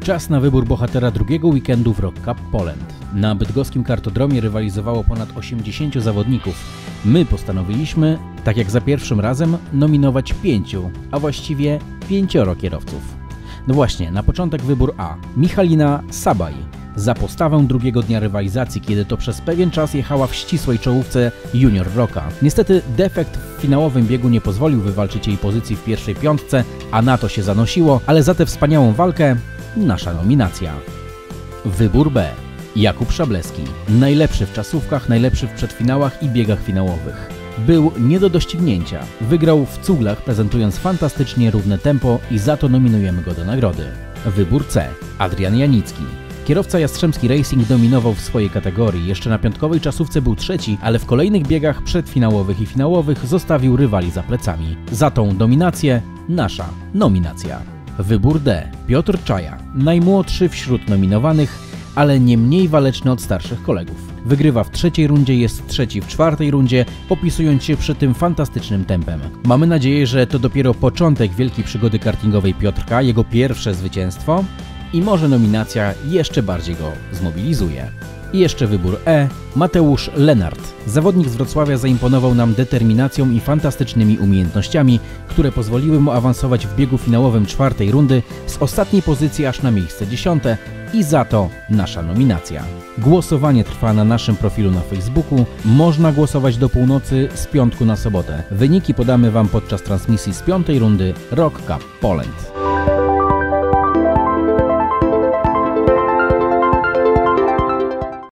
Czas na wybór bohatera drugiego weekendu w Rock Cup Poland. Na bydgoskim kartodromie rywalizowało ponad 80 zawodników. My postanowiliśmy, tak jak za pierwszym razem, nominować 5, a właściwie 5 kierowców. No właśnie, na początek wybór A. Michalina Sabaj. Za postawę drugiego dnia rywalizacji, kiedy to przez pewien czas jechała w ścisłej czołówce Junior Rocka. Niestety defekt w finałowym biegu nie pozwolił wywalczyć jej pozycji w pierwszej piątce, a na to się zanosiło, ale za tę wspaniałą walkę nasza nominacja. Wybór B. Jakub Szableski. Najlepszy w czasówkach, najlepszy w przedfinałach i biegach finałowych. Był nie do doścignięcia. Wygrał w cuglach, prezentując fantastycznie równe tempo i za to nominujemy go do nagrody. Wybór C. Adrian Janicki. Kierowca Jastrzębski Racing dominował w swojej kategorii. Jeszcze na piątkowej czasówce był trzeci, ale w kolejnych biegach przedfinałowych i finałowych zostawił rywali za plecami. Za tą dominację nasza nominacja. Wybór D. Piotr Czaja. Najmłodszy wśród nominowanych, ale nie mniej waleczny od starszych kolegów. Wygrywa w trzeciej rundzie, jest trzeci w czwartej rundzie, popisując się przy tym fantastycznym tempem. Mamy nadzieję, że to dopiero początek wielkiej przygody kartingowej Piotrka, jego pierwsze zwycięstwo i może nominacja jeszcze bardziej go zmobilizuje. I jeszcze wybór E. Mateusz Lenart. Zawodnik z Wrocławia zaimponował nam determinacją i fantastycznymi umiejętnościami, które pozwoliły mu awansować w biegu finałowym czwartej rundy z ostatniej pozycji aż na miejsce 10. I za to nasza nominacja. Głosowanie trwa na naszym profilu na Facebooku. Można głosować do północy z piątku na sobotę. Wyniki podamy Wam podczas transmisji z 5. rundy Rock Cup Poland.